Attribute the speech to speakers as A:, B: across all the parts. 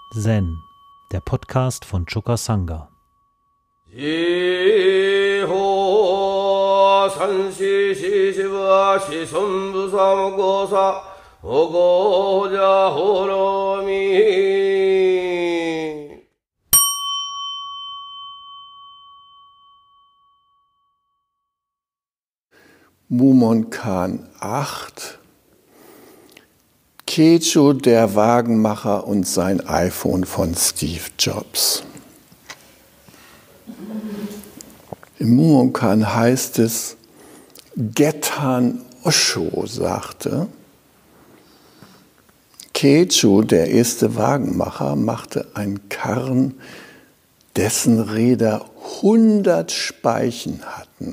A: Zen, der Podcast von Choka Sangha.
B: Mumonkan 8, Kecho, der Wagenmacher und sein iPhone von Steve Jobs. Im Mumonkan heißt es, Getan Osho sagte, Kecho, der erste Wagenmacher, machte einen Karren, dessen Räder 100 Speichen hatten.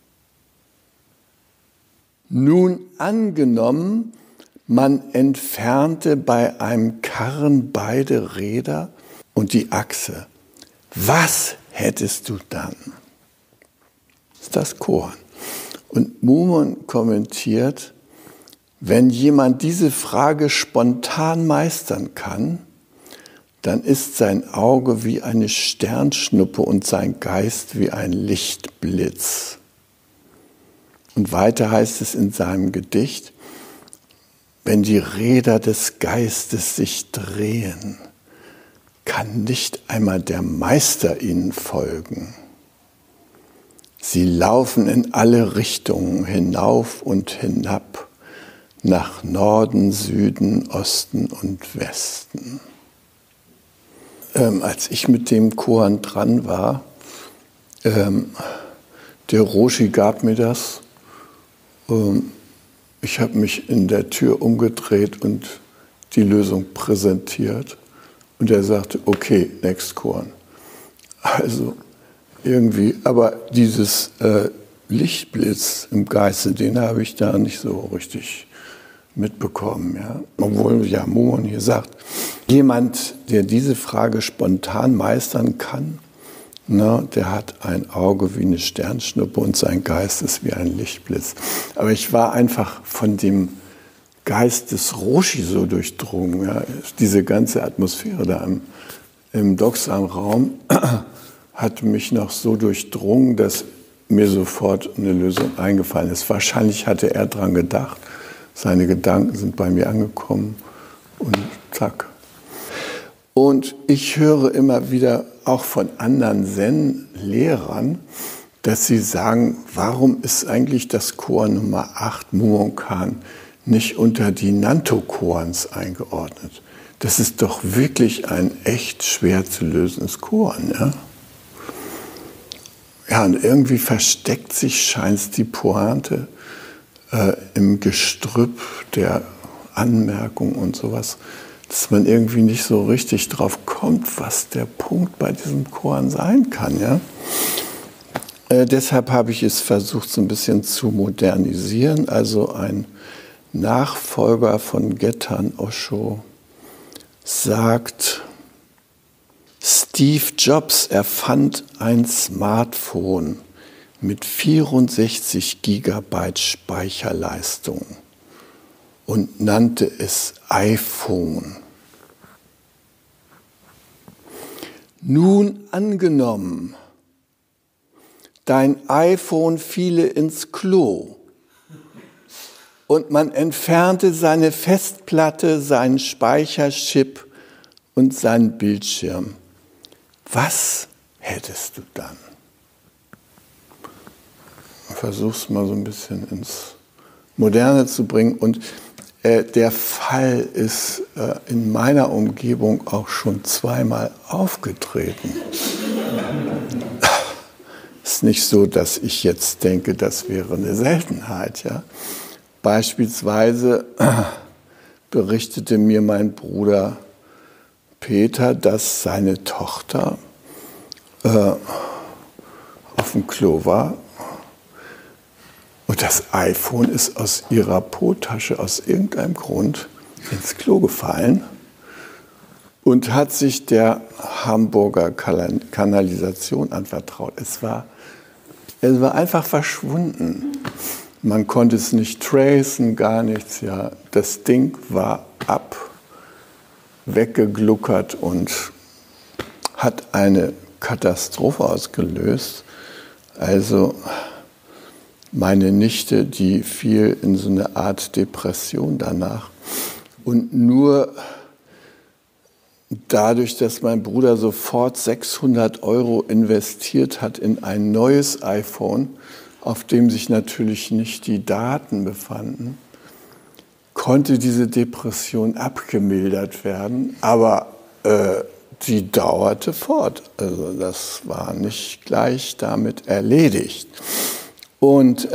B: Nun angenommen, man entfernte bei einem Karren beide Räder und die Achse. Was hättest du dann? Das ist das Koan. Und Mumon kommentiert, wenn jemand diese Frage spontan meistern kann, dann ist sein Auge wie eine Sternschnuppe und sein Geist wie ein Lichtblitz. Und weiter heißt es in seinem Gedicht, wenn die Räder des Geistes sich drehen, kann nicht einmal der Meister ihnen folgen. Sie laufen in alle Richtungen, hinauf und hinab, nach Norden, Süden, Osten und Westen. Als ich mit dem Koan dran war, der Roshi gab mir das. Ich habe mich in der Tür umgedreht und die Lösung präsentiert. Und er sagte, okay, next Koan. Also irgendwie, aber dieses Lichtblitz im Geiste, den habe ich da nicht so richtig mitbekommen. Ja? Obwohl ja Mumon hier sagt, jemand, der diese Frage spontan meistern kann, der hat ein Auge wie eine Sternschnuppe und sein Geist ist wie ein Lichtblitz. Aber ich war einfach von dem Geist des Roshi so durchdrungen. Ja. Diese ganze Atmosphäre da im Doksan-Raum hat mich noch so durchdrungen, dass mir sofort eine Lösung eingefallen ist. Wahrscheinlich hatte er dran gedacht. Seine Gedanken sind bei mir angekommen und zack. Und ich höre immer wieder auch von anderen Zen-Lehrern, dass sie sagen, warum ist eigentlich das Koan Nummer 8 Mumonkan nicht unter die Nanto-Koans eingeordnet? Das ist doch wirklich ein echt schwer zu lösendes Koan. Ja? Ja, und irgendwie versteckt sich, scheint die Pointe im Gestrüpp der Anmerkung und sowas, dass man irgendwie nicht so richtig drauf kommt, was der Punkt bei diesem Koan sein kann. Ja? Deshalb habe ich es versucht, so ein bisschen zu modernisieren. Also ein Nachfolger von Getan Osho sagt, Steve Jobs erfand ein Smartphone mit 64 Gigabyte Speicherleistung und nannte es iPhone. Nun angenommen, dein iPhone fiele ins Klo und man entfernte seine Festplatte, seinen Speicherchip und seinen Bildschirm. Was hättest du dann? Versuch's mal so ein bisschen ins Moderne zu bringen. Und der Fall ist in meiner Umgebung auch schon zweimal aufgetreten. Es ist nicht so, dass ich jetzt denke, das wäre eine Seltenheit. Ja? Beispielsweise berichtete mir mein Bruder Peter, dass seine Tochter auf dem Klo war und das iPhone ist aus ihrer Po-Tasche aus irgendeinem Grund ins Klo gefallen und hat sich der Hamburger Kanalisation anvertraut. Es war einfach verschwunden. Man konnte es nicht tracen, gar nichts. Ja. Das Ding war ab. weggegluckert und hat eine Katastrophe ausgelöst. Also meine Nichte, die fiel in so eine Art Depression danach. Und nur dadurch, dass mein Bruder sofort 600 € investiert hat in ein neues iPhone, auf dem sich natürlich nicht die Daten befanden, konnte diese Depression abgemildert werden, aber die dauerte fort. Also das war nicht gleich damit erledigt. Und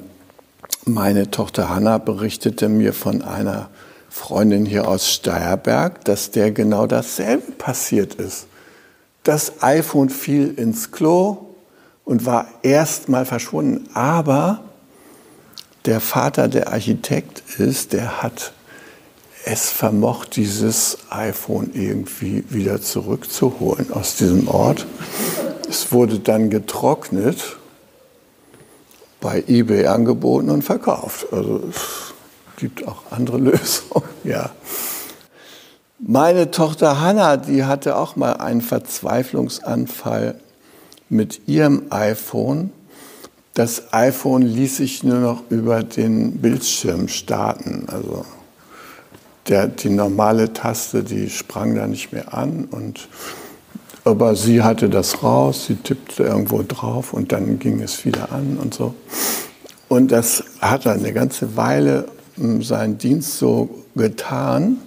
B: meine Tochter Hanna berichtete mir von einer Freundin hier aus Steierberg, dass der genau dasselbe passiert ist. Das iPhone fiel ins Klo und war erst mal verschwunden, aber der Vater, der Architekt ist, der hat es vermocht, dieses iPhone irgendwie wieder zurückzuholen aus diesem Ort. Es wurde dann getrocknet, bei eBay angeboten und verkauft. Also es gibt auch andere Lösungen. Ja. Meine Tochter Hanna, die hatte auch mal einen Verzweiflungsanfall mit ihrem iPhone. Das iPhone ließ sich nur noch über den Bildschirm starten. Also die normale Taste, die sprang da nicht mehr an. Aber sie hatte das raus, sie tippte irgendwo drauf und dann ging es wieder an und so. Und das hat dann eine ganze Weile seinen Dienst so getan.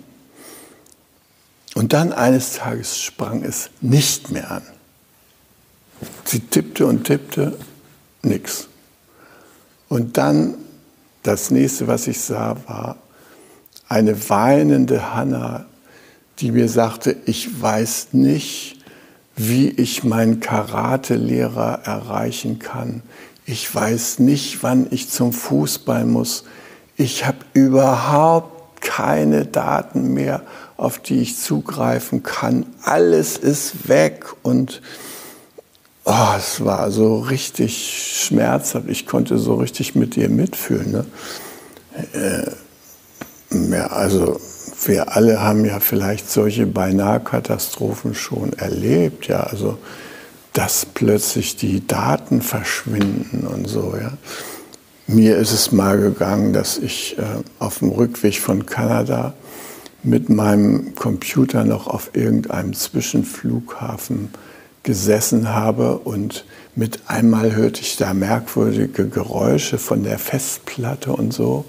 B: Und dann eines Tages sprang es nicht mehr an. Sie tippte und tippte, nix. Und dann, das nächste, was ich sah, war eine weinende Hanna, die mir sagte, ich weiß nicht, wie ich meinen Karate-Lehrer erreichen kann. Ich weiß nicht, wann ich zum Fußball muss. Ich habe überhaupt keine Daten mehr, auf die ich zugreifen kann. Alles ist weg und es war so richtig schmerzhaft. Ich konnte so richtig mit ihr mitfühlen. Ne? Ja, also wir alle haben ja vielleicht solche Beinahe-Katastrophen schon erlebt. Ja, also dass plötzlich die Daten verschwinden und so. Ja. Mir ist es mal gegangen, dass ich auf dem Rückweg von Kanada mit meinem Computer noch auf irgendeinem Zwischenflughafen gesessen habe und mit einmal hörte ich da merkwürdige Geräusche von der Festplatte und so.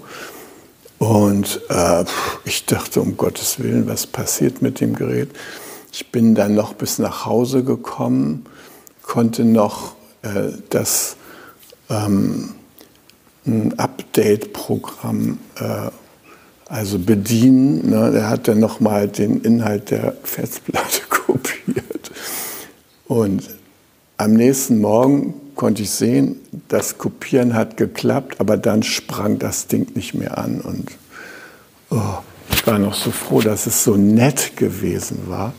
B: Und ich dachte, um Gottes Willen, was passiert mit dem Gerät? Ich bin dann noch bis nach Hause gekommen, konnte noch das ein Update-Programm also bedienen. Ne? Der hat dann nochmal den Inhalt der Festplatte kopiert. Und am nächsten Morgen konnte ich sehen, das Kopieren hat geklappt, aber dann sprang das Ding nicht mehr an. Und ich war noch so froh, dass es so nett gewesen war,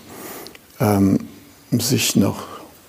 B: sich noch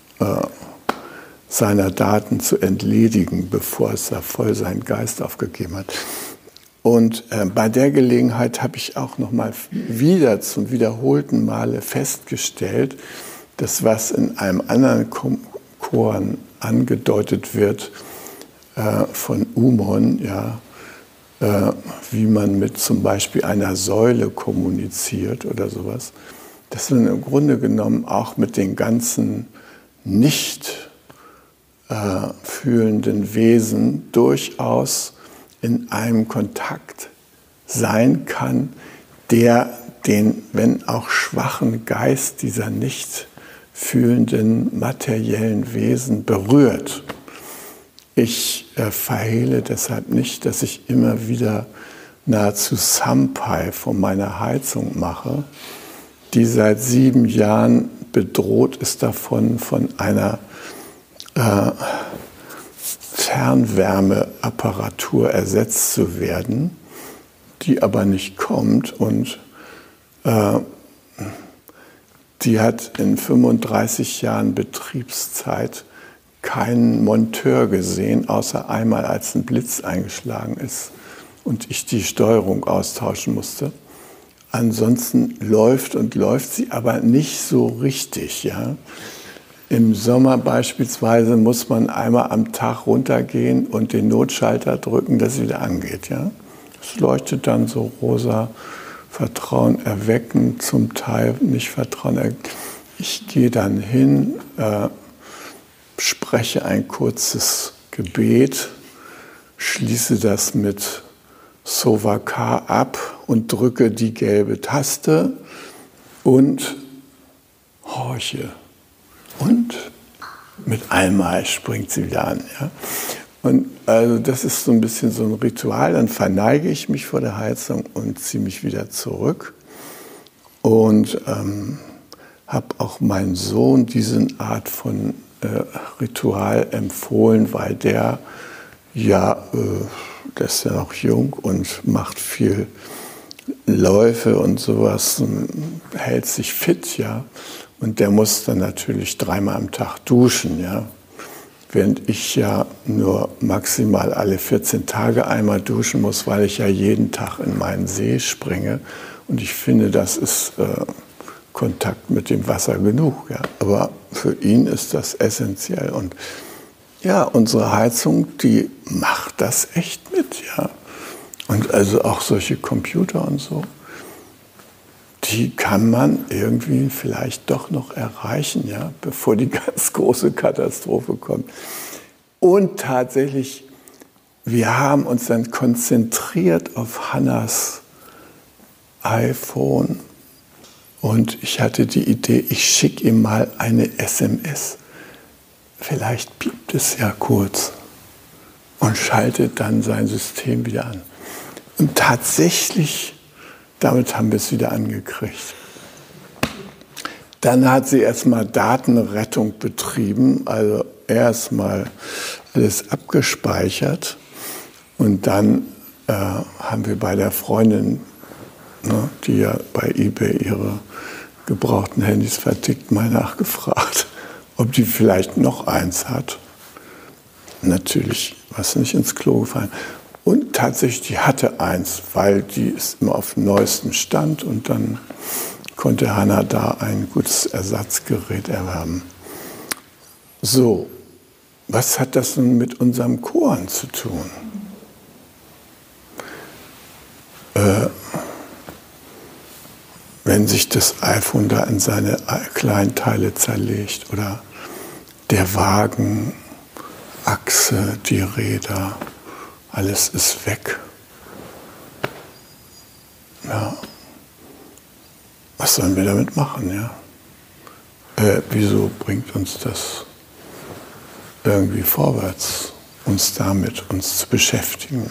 B: seiner Daten zu entledigen, bevor es da voll seinen Geist aufgegeben hat. Und bei der Gelegenheit habe ich auch noch mal wieder zum wiederholten Male festgestellt, dass was in einem anderen Koran angedeutet wird von Umon, ja, wie man mit zum Beispiel einer Säule kommuniziert oder sowas, dass man im Grunde genommen auch mit den ganzen nicht fühlenden Wesen durchaus in einem Kontakt sein kann, der den, wenn auch schwachen Geist dieser nicht fühlenden materiellen Wesen berührt. Ich verhehle deshalb nicht, dass ich immer wieder nahezu Sampai von meiner Heizung mache, die seit 7 Jahren bedroht ist davon, von einer Fernwärmeapparatur ersetzt zu werden, die aber nicht kommt und die hat in 35 Jahren Betriebszeit keinen Monteur gesehen, außer einmal, als ein Blitz eingeschlagen ist und ich die Steuerung austauschen musste. ansonsten läuft sie aber nicht so richtig. Ja? Im Sommer beispielsweise muss man einmal am Tag runtergehen und den Notschalter drücken, dass es wieder angeht. Ja? Es leuchtet dann so rosa, Vertrauen erwecken, zum Teil nicht Vertrauen erwecken. Ich gehe dann hin, spreche ein kurzes Gebet, schließe das mit Sovaka ab und drücke die gelbe Taste und horche. Und mit einmal springt sie wieder an. Ja? Und also das ist so ein bisschen so ein Ritual. Dann verneige ich mich vor der Heizung und ziehe mich wieder zurück. Und habe auch meinem Sohn diese Art von Ritual empfohlen, weil der der ist ja noch jung und macht viel Läufe und sowas und hält sich fit, ja. Und der muss dann natürlich 3-mal am Tag duschen, ja. Während ich ja nur maximal alle 14 Tage einmal duschen muss, weil ich ja jeden Tag in meinen See springe. Und ich finde, das ist Kontakt mit dem Wasser genug, ja. Aber für ihn ist das essentiell. Und ja, unsere Heizung, die macht das echt mit, ja. Und also auch solche Computer und so, die kann man irgendwie vielleicht doch noch erreichen, ja, bevor die ganz große Katastrophe kommt. Und tatsächlich, wir haben uns dann konzentriert auf Hannas iPhone und ich hatte die Idee, ich schicke ihm mal eine SMS. Vielleicht piept es ja kurz und schaltet dann sein System wieder an. Und tatsächlich, damit haben wir es wieder angekriegt. Dann hat sie erstmal Datenrettung betrieben, also erstmal alles abgespeichert. Und dann haben wir bei der Freundin, ne, die ja bei eBay ihre gebrauchten Handys vertickt, mal nachgefragt, ob die vielleicht noch eins hat. Natürlich war es nicht ins Klo gefallen. Und tatsächlich, die hatte eins, weil die ist immer auf dem neuesten Stand und dann konnte Hanna da ein gutes Ersatzgerät erwerben. So, was hat das nun mit unserem Koan zu tun? Wenn sich das iPhone da in seine kleinen Teile zerlegt oder der Wagen, Achse, die Räder, alles ist weg. Ja. Was sollen wir damit machen, ja? Wieso bringt uns das irgendwie vorwärts, uns zu beschäftigen?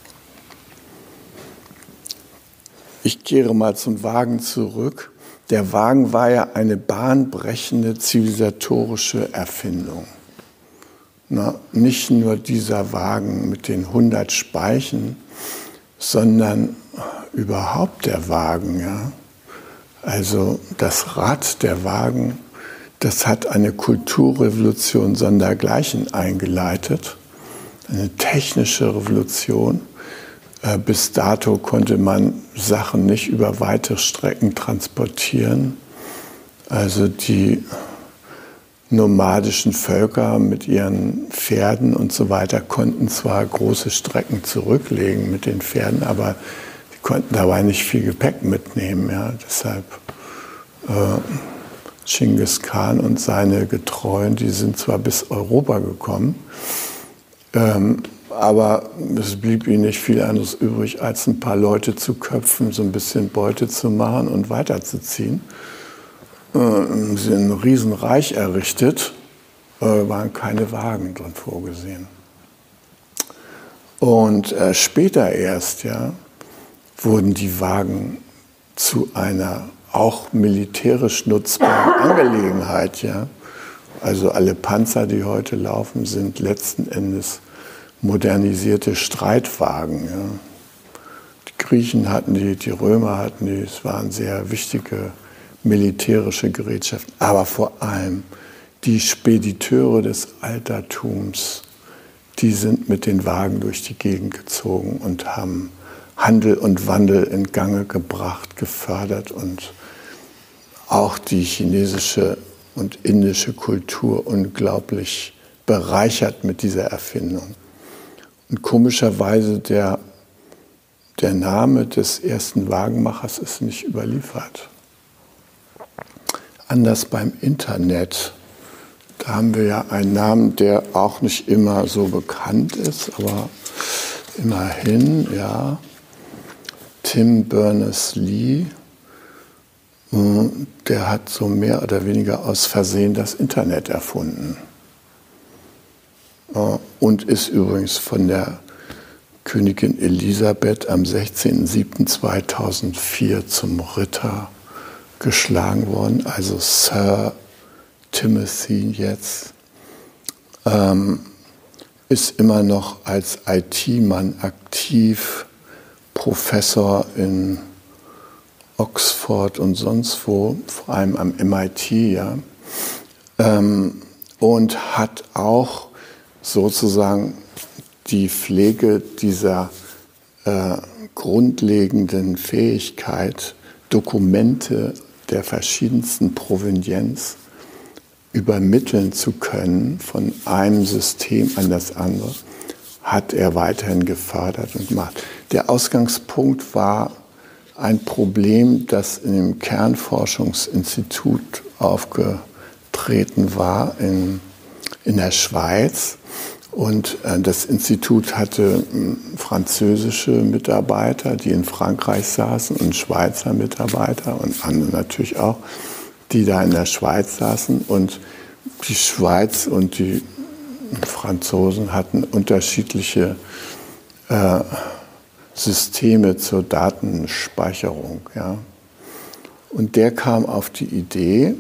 B: Ich kehre mal zum Wagen zurück. Der Wagen war ja eine bahnbrechende zivilisatorische Erfindung. Na, nicht nur dieser Wagen mit den 100 Speichen, sondern überhaupt der Wagen. Ja? Also das Rad, der Wagen, das hat eine Kulturrevolution sondergleichen eingeleitet, eine technische Revolution. Bis dato konnte man Sachen nicht über weite Strecken transportieren. Also die nomadischen Völker mit ihren Pferden und so weiter konnten zwar große Strecken zurücklegen mit den Pferden, aber die konnten dabei nicht viel Gepäck mitnehmen. Ja. Deshalb Genghis Khan und seine Getreuen, die sind zwar bis Europa gekommen, aber es blieb ihnen nicht viel anderes übrig, als ein paar Leute zu köpfen, so ein bisschen Beute zu machen und weiterzuziehen. Sie haben ein Riesenreich errichtet, waren keine Wagen drin vorgesehen. Und später erst wurden die Wagen zu einer auch militärisch nutzbaren Angelegenheit. Ja. Also alle Panzer, die heute laufen, sind letzten Endes modernisierte Streitwagen. Ja. Die Griechen hatten die Römer hatten die, es waren sehr wichtige militärische Gerätschaften, aber vor allem die Spediteure des Altertums, die sind mit den Wagen durch die Gegend gezogen und haben Handel und Wandel in Gange gebracht, gefördert und auch die chinesische und indische Kultur unglaublich bereichert mit dieser Erfindung. Und komischerweise der Name des ersten Wagenmachers ist nicht überliefert. Anders beim Internet. Da haben wir ja einen Namen, der auch nicht immer so bekannt ist, aber immerhin, ja. Tim Berners-Lee, der hat so mehr oder weniger aus Versehen das Internet erfunden. Und ist übrigens von der Königin Elisabeth am 16.07.2004 zum Ritter geschlagen worden, also Sir Timothy jetzt, ist immer noch als IT-Mann aktiv, Professor in Oxford und sonst wo, vor allem am MIT, ja, und hat auch sozusagen die Pflege dieser grundlegenden Fähigkeit, Dokumente der verschiedensten Provenienz übermitteln zu können von einem System an das andere, hat er weiterhin gefördert und gemacht. Der Ausgangspunkt war ein Problem, das in dem Kernforschungsinstitut aufgetreten war in der Schweiz. Und das Institut hatte französische Mitarbeiter, die in Frankreich saßen, und Schweizer Mitarbeiter und andere natürlich auch, die da in der Schweiz saßen. Und die Schweiz und die Franzosen hatten unterschiedliche Systeme zur Datenspeicherung. Ja. Und der kam auf die Idee,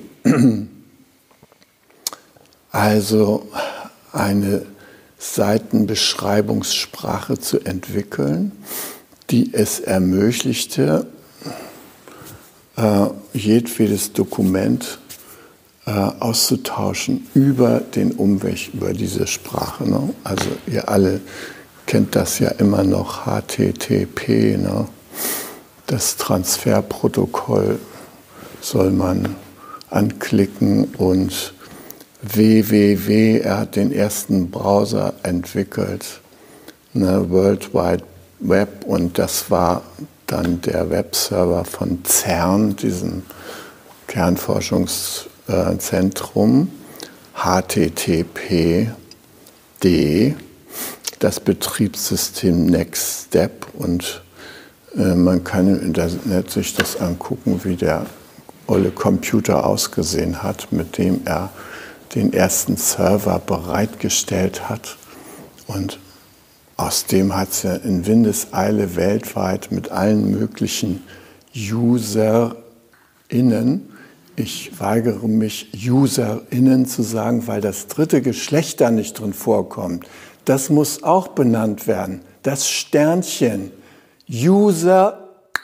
B: also eine Seitenbeschreibungssprache zu entwickeln, die es ermöglichte, jedwedes Dokument auszutauschen über den Umweg, über diese Sprache. Ne? Also ihr alle kennt das ja immer noch, HTTP, ne? Das Transferprotokoll soll man anklicken und www, er hat den ersten Browser entwickelt, ne, World Wide Web, und das war dann der Webserver von CERN, diesem Kernforschungszentrum, HTTPD, das Betriebssystem Next Step, und man kann im Internet sich das angucken, wie der olle Computer ausgesehen hat, mit dem er den ersten Server bereitgestellt hat. Und aus dem hat es ja in Windeseile weltweit mit allen möglichen UserInnen, ich weigere mich, UserInnen zu sagen, weil das dritte Geschlecht da nicht drin vorkommt. Das muss auch benannt werden. Das Sternchen. UserInnen.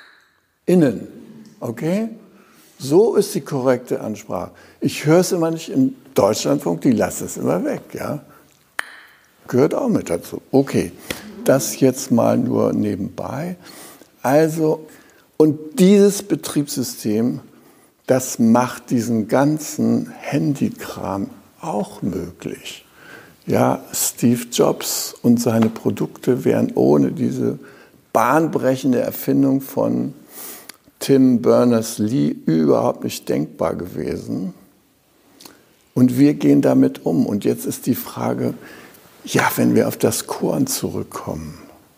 B: Okay? So ist die korrekte Ansprache. Ich höre es immer nicht im Deutschlandfunk, die lassen es immer weg. Ja? Gehört auch mit dazu. Okay, das jetzt mal nur nebenbei. Also, und dieses Betriebssystem, das macht diesen ganzen Handykram auch möglich. Ja, Steve Jobs und seine Produkte wären ohne diese bahnbrechende Erfindung von Tim Berners-Lee überhaupt nicht denkbar gewesen. Und wir gehen damit um. Und jetzt ist die Frage, ja, wenn wir auf das Korn zurückkommen,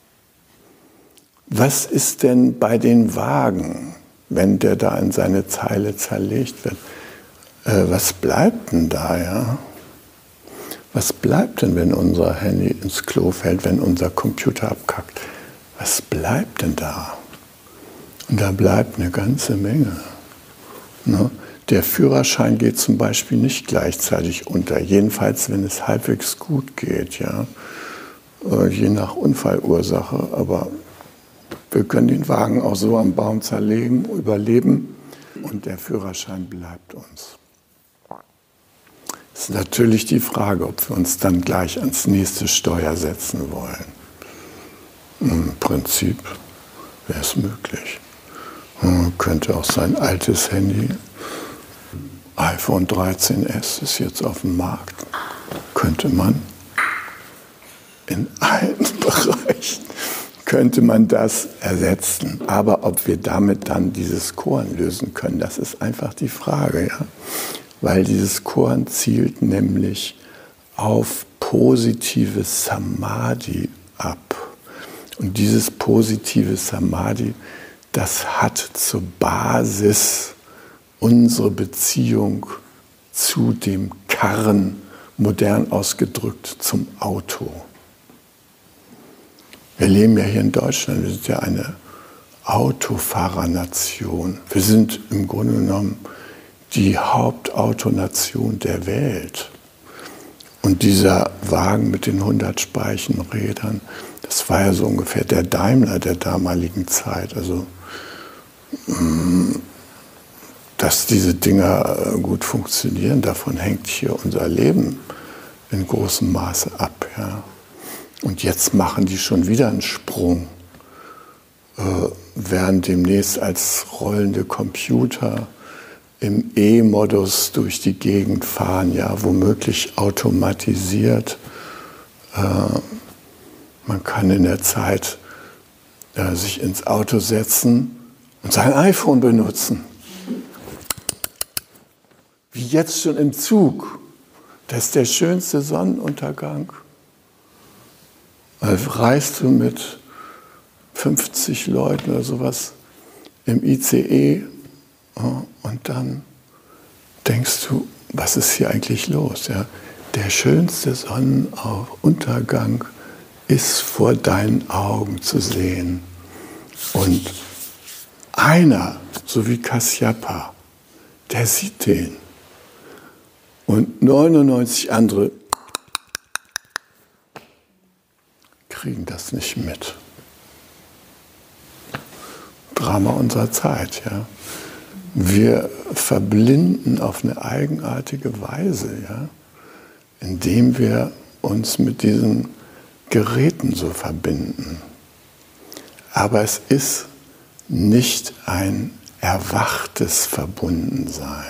B: was ist denn bei den Wagen, wenn der da in seine Zeile zerlegt wird? Was bleibt denn da, ja? Was bleibt denn, wenn unser Handy ins Klo fällt, wenn unser Computer abkackt? Was bleibt denn da? Und da bleibt eine ganze Menge. Ne? Der Führerschein geht zum Beispiel nicht gleichzeitig unter, jedenfalls wenn es halbwegs gut geht, ja? Je nach Unfallursache. Aber wir können den Wagen auch so am Baum zerlegen, überleben, und der Führerschein bleibt uns. Es ist natürlich die Frage, ob wir uns dann gleich ans nächste Steuer setzen wollen. Im Prinzip wäre es möglich. Man könnte auch sein altes Handy, iPhone 13S ist jetzt auf dem Markt, könnte man in allen Bereichen könnte man das ersetzen. Aber ob wir damit dann dieses Koan lösen können, das ist einfach die Frage. Ja? Weil dieses Koan zielt nämlich auf positives Samadhi ab. Und dieses positive Samadhi, das hat zur Basis unsere Beziehung zu dem Karren, modern ausgedrückt zum Auto. Wir leben ja hier in Deutschland, wir sind ja eine Autofahrernation. Wir sind im Grunde genommen die Hauptautonation der Welt. Und dieser Wagen mit den 100 Speichenrädern, das war ja so ungefähr der Daimler der damaligen Zeit. Also, dass diese Dinger gut funktionieren, davon hängt hier unser Leben in großem Maße ab. Ja. Und jetzt machen die schon wieder einen Sprung, werden demnächst als rollende Computer im E-Modus durch die Gegend fahren, ja, womöglich automatisiert. Man kann in der Zeit sich ins Auto setzen und sein iPhone benutzen. Wie jetzt schon im Zug. Das ist der schönste Sonnenuntergang. Reist du mit 50 Leuten oder sowas im ICE und dann denkst du, was ist hier eigentlich los? Ja? Der schönste Sonnenuntergang ist vor deinen Augen zu sehen. Und einer, so wie Kasyapa, der sieht den. Und 99 andere kriegen das nicht mit. Drama unserer Zeit, ja. Wir verblinden auf eine eigenartige Weise, ja, indem wir uns mit diesen Geräten so verbinden. Aber es ist nicht ein erwachtes Verbundensein.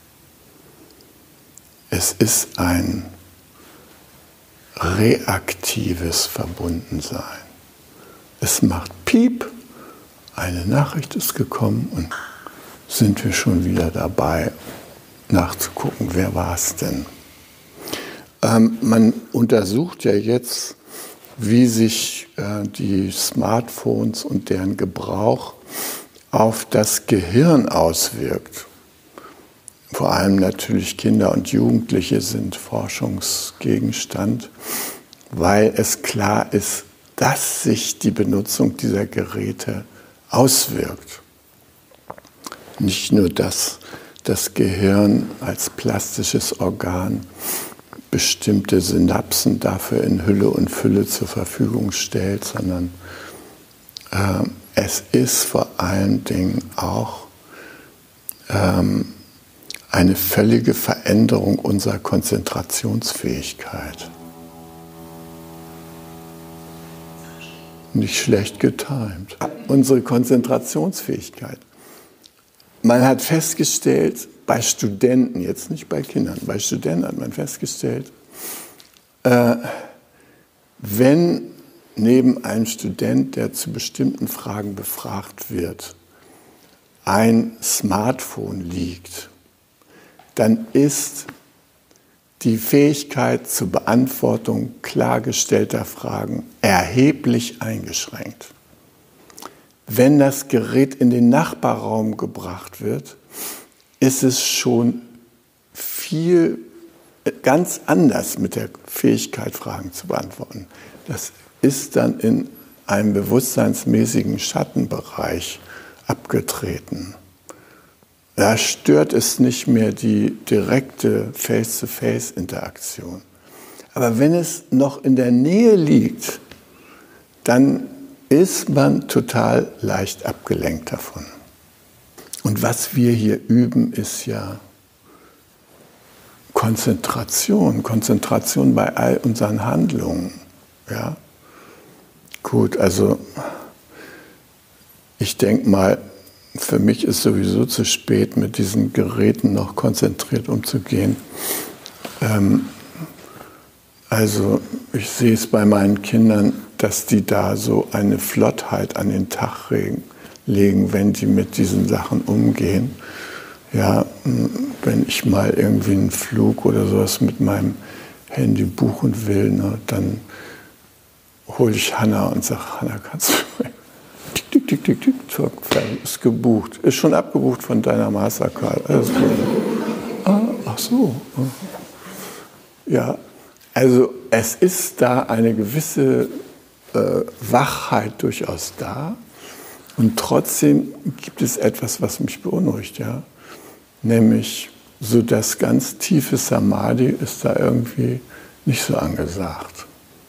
B: Es ist ein reaktives Verbundensein. Es macht Piep, eine Nachricht ist gekommen und sind wir schon wieder dabei, nachzugucken, wer war es denn. Man untersucht ja jetzt, wie sich die Smartphones und deren Gebrauch auf das Gehirn auswirkt. Vor allem natürlich Kinder und Jugendliche sind Forschungsgegenstand, weil es klar ist, dass sich die Benutzung dieser Geräte auswirkt. Nicht nur, dass das Gehirn als plastisches Organ bestimmte Synapsen dafür in Hülle und Fülle zur Verfügung stellt, sondern es ist vor allen Dingen auch eine völlige Veränderung unserer Konzentrationsfähigkeit. Nicht schlecht getimt. Unsere Konzentrationsfähigkeit. Man hat festgestellt, bei Studenten, jetzt nicht bei Kindern, bei Studenten hat man festgestellt, wenn neben einem Student, der zu bestimmten Fragen befragt wird, ein Smartphone liegt, dann ist die Fähigkeit zur Beantwortung klargestellter Fragen erheblich eingeschränkt. Wenn das Gerät in den Nachbarraum gebracht wird, ist es schon ganz anders mit der Fähigkeit, Fragen zu beantworten. Das ist dann in einem bewusstseinsmäßigen Schattenbereich abgetreten. Da stört es nicht mehr die direkte Face-to-Face-Interaktion. Aber wenn es noch in der Nähe liegt, dann ist man total leicht abgelenkt davon. Und was wir hier üben, ist ja Konzentration. Konzentration bei all unseren Handlungen. Ja? Gut, also ich denke mal, für mich ist sowieso zu spät, mit diesen Geräten noch konzentriert umzugehen. Also ich sehe es bei meinen Kindern, dass die da so eine Flottheit an den Tag legen, wenn die mit diesen Sachen umgehen. Ja, wenn ich mal irgendwie einen Flug oder sowas mit meinem Handy buchen will, ne, dann hole ich Hanna und sage, Hanna, kannst du mir? Tick, tick, tick, tick, tick, ist gebucht. Ist schon abgebucht von deiner Mastercard. Alles gut. Ach so. Ja, also es ist da eine gewisse Wachheit durchaus da. Und trotzdem gibt es etwas, was mich beunruhigt, ja. Nämlich so das ganz tiefe Samadhi ist da irgendwie nicht so angesagt.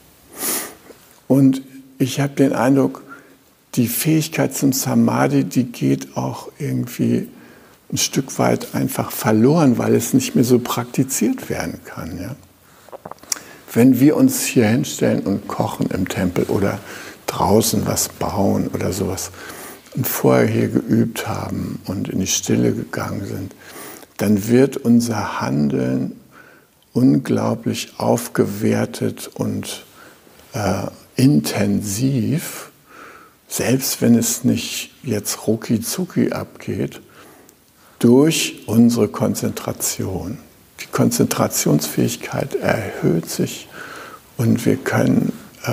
B: Und ich habe den Eindruck, die Fähigkeit zum Samadhi, die geht auch irgendwie ein Stück weit einfach verloren, weil es nicht mehr so praktiziert werden kann. Ja? Wenn wir uns hier hinstellen und kochen im Tempel oder draußen was bauen oder sowas und vorher hier geübt haben und in die Stille gegangen sind, dann wird unser Handeln unglaublich aufgewertet und intensiv, selbst wenn es nicht jetzt rucki-zucki abgeht, durch unsere Konzentration. Die Konzentrationsfähigkeit erhöht sich und wir können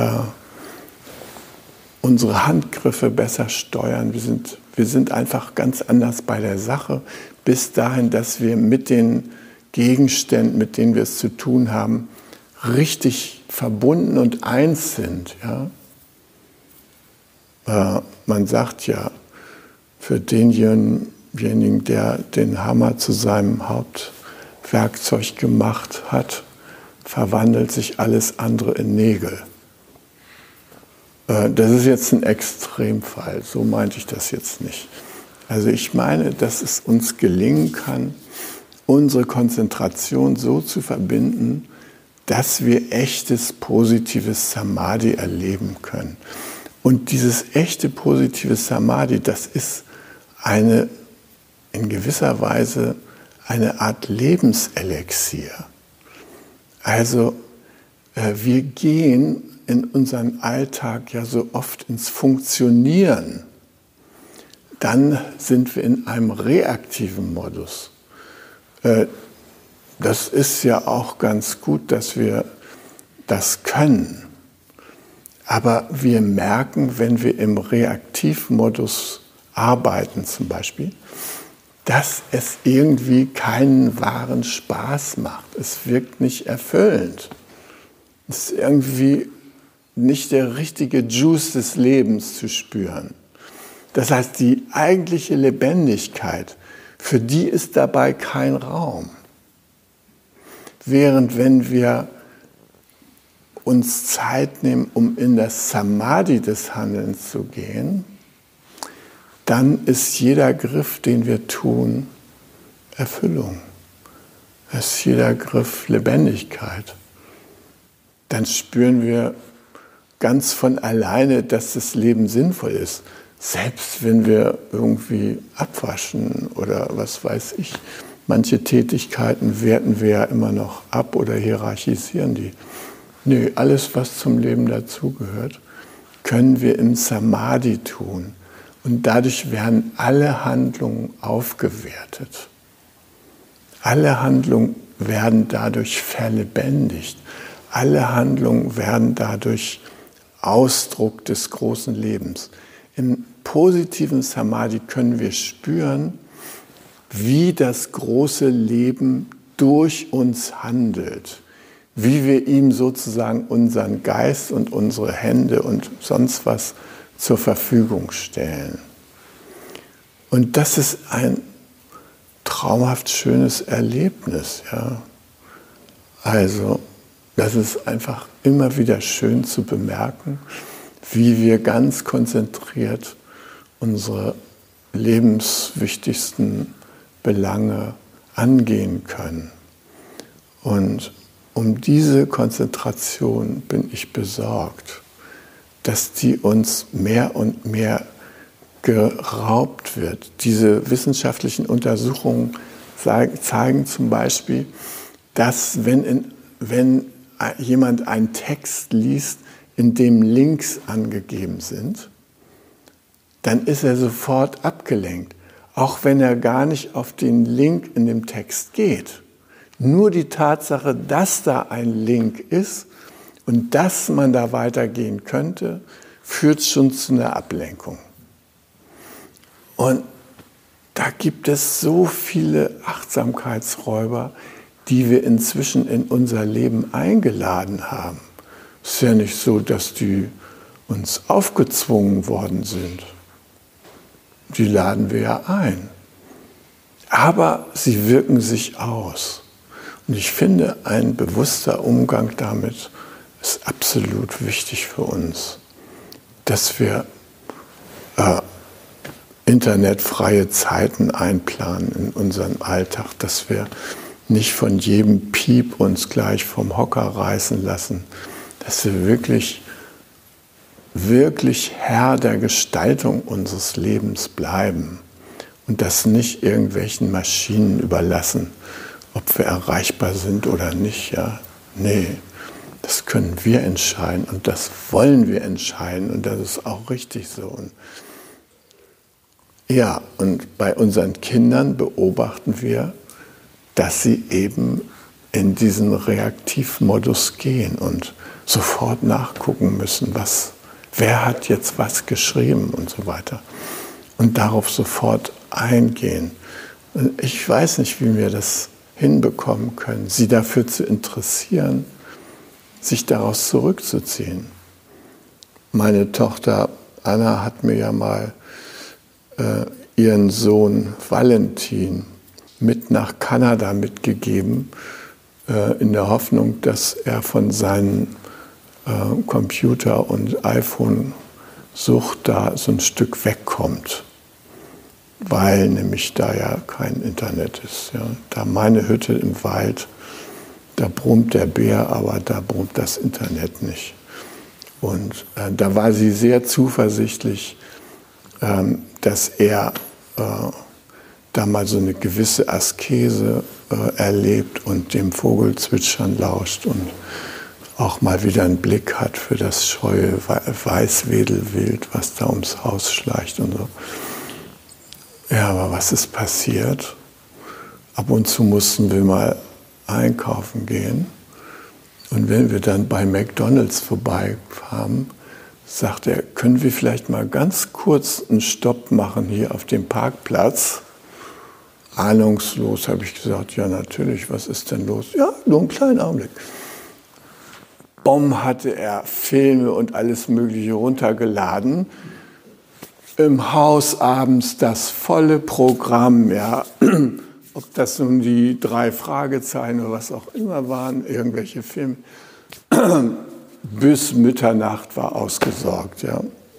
B: unsere Handgriffe besser steuern. Wir sind einfach ganz anders bei der Sache, bis dahin, dass wir mit den Gegenständen, mit denen wir es zu tun haben, richtig verbunden und eins sind. Ja? Man sagt ja, für denjenigen, der den Hammer zu seinem Hauptwerkzeug gemacht hat, verwandelt sich alles andere in Nägel. Das ist jetzt ein Extremfall, so meinte ich das jetzt nicht. Also ich meine, dass es uns gelingen kann, unsere Konzentration so zu verbinden, dass wir echtes, positives Samadhi erleben können. Und dieses echte, positive Samadhi, das ist in gewisser Weise eine Art Lebenselixier. Also wir gehen in unserem Alltag ja so oft ins Funktionieren. Dann sind wir in einem reaktiven Modus. Das ist ja auch ganz gut, dass wir das können. Aber wir merken, wenn wir im Reaktivmodus arbeiten zum Beispiel, dass es irgendwie keinen wahren Spaß macht. Es wirkt nicht erfüllend. Es ist irgendwie nicht der richtige Juice des Lebens zu spüren. Das heißt, die eigentliche Lebendigkeit, für die ist dabei kein Raum. Während wenn wir uns Zeit nehmen, um in das Samadhi des Handelns zu gehen, dann ist jeder Griff, den wir tun, Erfüllung. Ist jeder Griff Lebendigkeit. Dann spüren wir ganz von alleine, dass das Leben sinnvoll ist. Selbst wenn wir irgendwie abwaschen oder was weiß ich. Manche Tätigkeiten werten wir ja immer noch ab oder hierarchisieren die. Nö, alles, was zum Leben dazugehört, können wir im Samadhi tun. Und dadurch werden alle Handlungen aufgewertet. Alle Handlungen werden dadurch verlebendigt. Alle Handlungen werden dadurch Ausdruck des großen Lebens. Im positiven Samadhi können wir spüren, wie das große Leben durch uns handelt. Wie wir ihm sozusagen unseren Geist und unsere Hände und sonst was zur Verfügung stellen. Und das ist ein traumhaft schönes Erlebnis. Ja? Also, das ist einfach immer wieder schön zu bemerken, wie wir ganz konzentriert unsere lebenswichtigsten Belange angehen können. Und um diese Konzentration bin ich besorgt, dass die uns mehr und mehr geraubt wird. Diese wissenschaftlichen Untersuchungen zeigen zum Beispiel, dass wenn jemand einen Text liest, in dem Links angegeben sind, dann ist er sofort abgelenkt, auch wenn er gar nicht auf den Link in dem Text geht. Nur die Tatsache, dass da ein Link ist und dass man da weitergehen könnte, führt schon zu einer Ablenkung. Und da gibt es so viele Achtsamkeitsräuber, die wir inzwischen in unser Leben eingeladen haben. Es ist ja nicht so, dass die uns aufgezwungen worden sind. Die laden wir ja ein. Aber sie wirken sich aus. Und ich finde, ein bewusster Umgang damit ist absolut wichtig für uns, dass wir internetfreie Zeiten einplanen in unseren Alltag, dass wir nicht von jedem Piep uns gleich vom Hocker reißen lassen, dass wir wirklich Herr der Gestaltung unseres Lebens bleiben und das nicht irgendwelchen Maschinen überlassen, ob wir erreichbar sind oder nicht. Ja? Nee, das können wir entscheiden und das wollen wir entscheiden und das ist auch richtig so. Und ja, und bei unseren Kindern beobachten wir, dass sie eben in diesen Reaktivmodus gehen und sofort nachgucken müssen, wer hat jetzt was geschrieben und so weiter. Und darauf sofort eingehen. Und ich weiß nicht, wie wir das hinbekommen können, sie dafür zu interessieren, sich daraus zurückzuziehen. Meine Tochter Anna hat mir ja mal ihren Sohn Valentin mit nach Kanada mitgegeben, in der Hoffnung, dass er von seinen Computer- und iPhone-Sucht da so ein Stück wegkommt, weil nämlich da ja kein Internet ist. Ja. Da meine Hütte im Wald, da brummt der Bär, aber da brummt das Internet nicht. Und da war sie sehr zuversichtlich, dass er da mal so eine gewisse Askese erlebt und dem Vogelzwitschern lauscht und auch mal wieder einen Blick hat für das scheue Weißwedelwild, was da ums Haus schleicht und so. Ja, aber was ist passiert? Ab und zu mussten wir mal einkaufen gehen. Und wenn wir dann bei McDonald's vorbeikamen, sagt er, können wir vielleicht mal ganz kurz einen Stopp machen hier auf dem Parkplatz? Ahnungslos habe ich gesagt, ja natürlich, was ist denn los? Ja, nur einen kleinen Augenblick. Bumm, hatte er Filme und alles Mögliche runtergeladen. Im Haus abends das volle Programm, ja. Ob das nun die 3 Fragezeichen oder was auch immer waren, irgendwelche Filme. Bis Mitternacht war ausgesorgt, ja.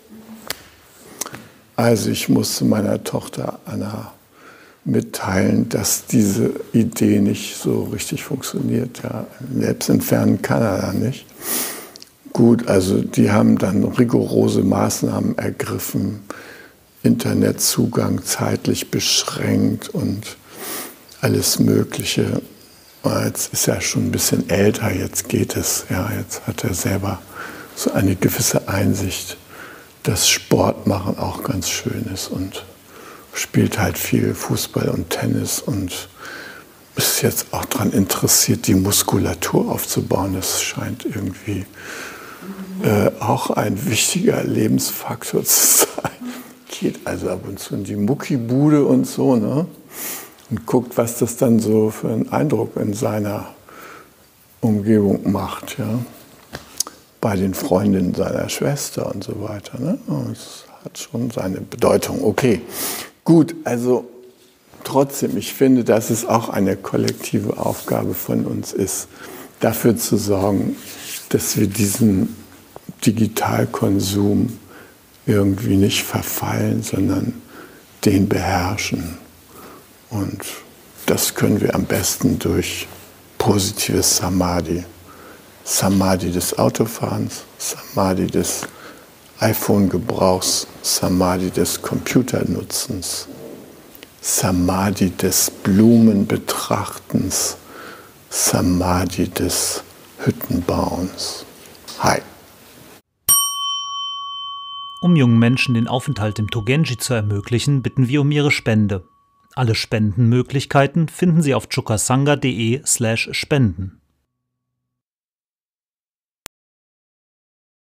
B: Also ich musste meiner Tochter Anna mitteilen, dass diese Idee nicht so richtig funktioniert. Ja. Selbst in fernen Kanada nicht. Gut, also die haben dann rigorose Maßnahmen ergriffen, Internetzugang zeitlich beschränkt und alles Mögliche. Jetzt ist er schon ein bisschen älter, jetzt geht es. Ja, jetzt hat er selber so eine gewisse Einsicht, dass Sport machen auch ganz schön ist und spielt halt viel Fußball und Tennis und ist jetzt auch daran interessiert, die Muskulatur aufzubauen. Das scheint irgendwie auch ein wichtiger Lebensfaktor zu sein. Geht also ab und zu in die Muckibude und so, ne? Und guckt, was das dann so für einen Eindruck in seiner Umgebung macht, ja. Bei den Freundinnen seiner Schwester und so weiter, ne? Das hat schon seine Bedeutung. Okay, gut, also trotzdem, ich finde, dass es auch eine kollektive Aufgabe von uns ist, dafür zu sorgen, dass wir diesen Digitalkonsum irgendwie nicht verfallen, sondern den beherrschen. Und das können wir am besten durch positives Samadhi. Samadhi des Autofahrens, Samadhi des iPhone-Gebrauchs, Samadhi des Computernutzens, Samadhi des Blumenbetrachtens, Samadhi des Hüttenbauens. Hi.
A: Um jungen Menschen den Aufenthalt im Togenji zu ermöglichen, bitten wir um ihre Spende. Alle Spendenmöglichkeiten finden Sie auf chukasanga.de/spenden.